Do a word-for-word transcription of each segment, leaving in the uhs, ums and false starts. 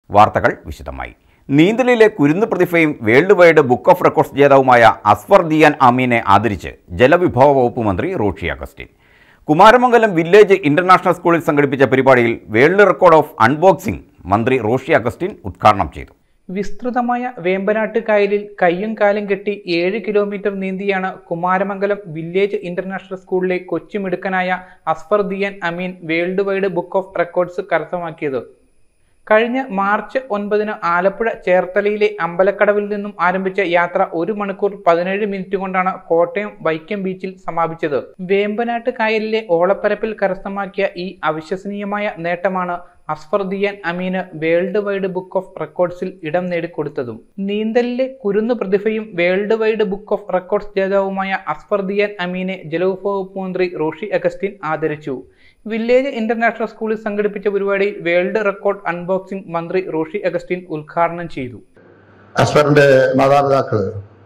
വാർത്തകൾ വിശദമായി. നീന്തലിലെ കുരുന്ന് പ്രതിഭയും world wide book of records ജേതാവുമായ അസ്ഫർ ദിയാൻ അമീനെ ആദരിച്ച് ജലവിഭവ വകുപ്പ് മന്ത്രി റോഷി അഗസ്റ്റിൻ. കുമാരമംഗലം വില്ലേജ് ഇന്റർനാഷണൽ സ്കൂളിൽ സംഘടിപ്പിച്ച പരിപാടിയിൽ വേൾഡ് റെക്കോർഡ് ഓഫ് അൺബോക്സിംഗ് മന്ത്രി റോഷി അഗസ്റ്റിൻ ഉദ്ഘാടനം ചെയ്തു. വിസ്തൃതമായ വേമ്പനാട്ട് കായലിൽ കയ്യും കാലും കെട്ടി ഏഴ് കിലോമീറ്റർ നീന്തിയാണ് കുമാരമംഗലം വില്ലേജ് ഇന്റർനാഷണൽ സ്കൂളിലെ കൊച്ചുമിടുക്കനായ Asfar Diyan Ameen world wide book of records കരസ്ഥമാക്കിയത്. കഴിഞ്ഞ മാർച്ച് ഒൻപതിന് ആലപ്പുഴ ചേർത്തലയിലെ അമ്പലക്കടവിൽ നിന്നും ആരംഭിച്ച യാത്ര ഒരു മണിക്കൂർ പതിനേഴ് മിനിറ്റ് കൊണ്ടാണ് കോട്ടയം വൈക്കം ബീച്ചിൽ സമാപിച്ചത്. വേമ്പനാട്ട് കായലിലെ ഓളപ്പരപ്പിൽ കരസ്ഥമാക്കിയ ഈ അവിശ്വസനീയമായ നേട്ടമാണ് അസ്ഫർ ദിയാൻ അമീന് വേൾഡ് വൈഡ് ബുക്ക് ഓഫ് റെക്കോർഡ്സിൽ ഇടം നേടിക്കൊടുത്തതും. നീന്തലിലെ കുരുന്ന് പ്രതിഭയും world wide book of records ജേതാവുമായ അസ്ഫർ ദിയാൻ അമീനെ ജലവിഭവ വകുപ്പ് മന്ത്രി റോഷി അഗസ്റ്റിൻ ആദരിച്ചു. വില്ലേജ് ഇന്റർനാഷണൽ സ്കൂളിൽ സംഘടിപ്പിച്ച പരിപാടിയിൽ വേൾഡ് റെക്കോർഡ് അൺബോക്സിംഗ് മന്ത്രി റോഷി അഗസ്റ്റിൻ ഉദ്ഘാടനം ചെയ്തു. അസ്ഫറിന്റെ മാതാപിതാക്കള്,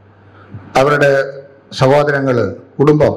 അവരുടെ സഹോദരങ്ങള്, കുടുംബം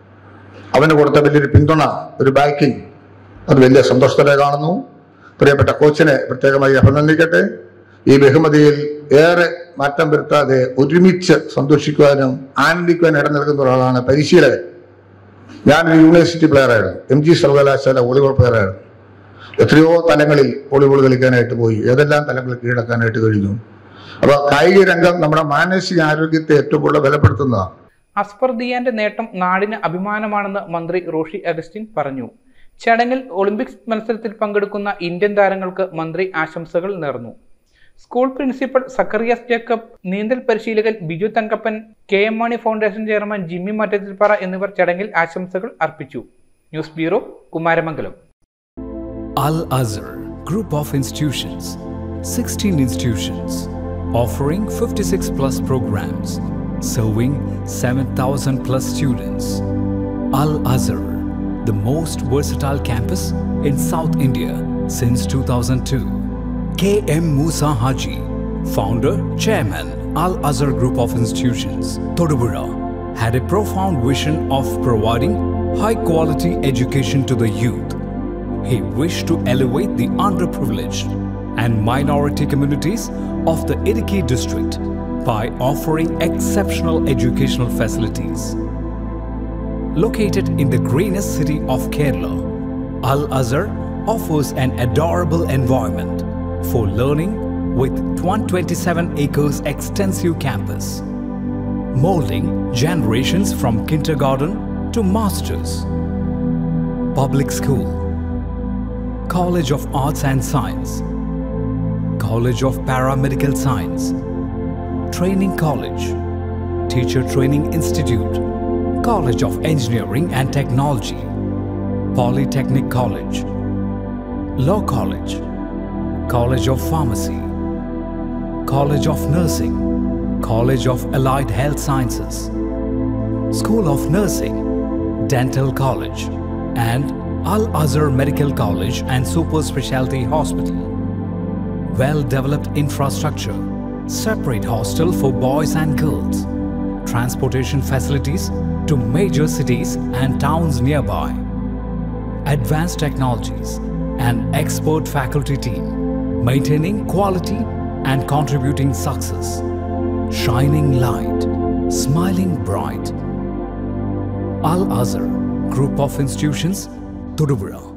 അവന് കൊടുത്ത വലിയൊരു പിന്തുണ, ഒരു ബാക്കിംഗ്, അത് വലിയ സന്തോഷത്തോടെ കാണുന്നു. പ്രിയപ്പെട്ട കോച്ചിനെ പ്രത്യേകമായി അഭിനന്ദിക്കട്ടെ. ഈ ബഹുമതിയിൽ ഏറെ മാറ്റം വരുത്താതെ ഒരുമിച്ച് സന്തോഷിക്കുവാനും ആനന്ദിക്കുവാനും ഇടം നൽകുന്ന ഒരാളാണ് പരിശീലകൻ. ഞാനൊരു യൂണിവേഴ്സിറ്റി പ്ലെയറായിരുന്നു, എം ജി സർവകലാശാല വോളിബോൾ പ്ലെയറായിരുന്നു. എത്രയോ തലങ്ങളിൽ വോളിബോൾ കളിക്കാനായിട്ട് പോയി, ഏതെല്ലാം തലങ്ങളിൽ കീഴടക്കാനായിട്ട് കഴിഞ്ഞു. അപ്പൊ കായിക രംഗം നമ്മുടെ മാനസിക ആരോഗ്യത്തെ ഏറ്റവും കൂടുതൽ ബലപ്പെടുത്തുന്നതാണ്. അസ്ഫർ ദിയാന്റെ നേട്ടം നാടിന് അഭിമാനമാണെന്ന് മന്ത്രി റോഷി അഗസ്റ്റിൻ പറഞ്ഞു. ചടങ്ങിൽ ഒളിമ്പിക്സ് മത്സരത്തിൽ പങ്കെടുക്കുന്ന ഇന്ത്യൻ താരങ്ങൾക്ക് മന്ത്രി ആശംസകൾ നേർന്നു. സ്കൂൾ പ്രിൻസിപ്പൽ സക്കറിയാസ് ജേക്കബ്, നീന്തൽ പരിശീലകൻ Biju Thankappan, K M Mani foundation chairman Jimmy Mattathilpara എന്നിവർ ചടങ്ങിൽ ആശംസകൾ അർപ്പിച്ചു. News bureau, Kumaramangalam. Al Azhar Group of Institutions, sixteen institutions, offering fifty-six plus programs, serving seven thousand plus students. Al Azhar, the most versatile campus in South India since two thousand two. K M Musa Haji, founder, chairman, Al Azhar Group of Institutions, Thodupuzha, had a profound vision of providing high-quality education to the youth. He wished to elevate the underprivileged and minority communities of the Idukki district by offering exceptional educational facilities. Located in the greenest city of Kerala, Al Azhar offers an adorable environment for learning with one hundred twenty-seven acres extensive campus, molding generations from kindergarten to masters. Public school, College of Arts and Science, College of Paramedical Science, Training College, Teacher Training Institute, College of Engineering and Technology, Polytechnic College, Law College, College of Pharmacy, College of Nursing, College of Allied Health Sciences, School of Nursing, Dental College, and Al Azhar Medical College and Super Specialty Hospital. Well-developed infrastructure, separate hostel for boys and girls, transportation facilities to major cities and towns nearby, advanced technologies, and expert faculty team, maintaining quality and contributing success, shining light, smiling bright. Al Azhar Group of Institutions, Thodupuzha.